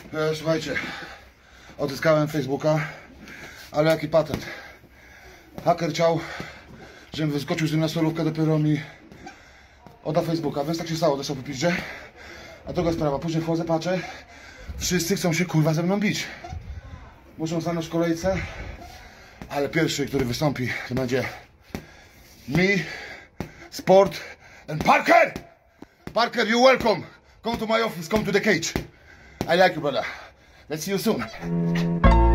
Słuchajcie, odzyskałem Facebooka, ale jaki patent. Haker chciał, żebym wyskoczył z nim na solówkę, dopiero mi odda Facebooka, więc tak się stało, dostał po piździe. A druga sprawa, później wchodzę, patrzę, wszyscy chcą się kurwa ze mną bić. Muszą stanąć w kolejce, ale pierwszy, który wystąpi, to będzie me, Sport and Parker! Parker, you're welcome! Come to my office, come to the cage. I like you, brother. Let's see you soon.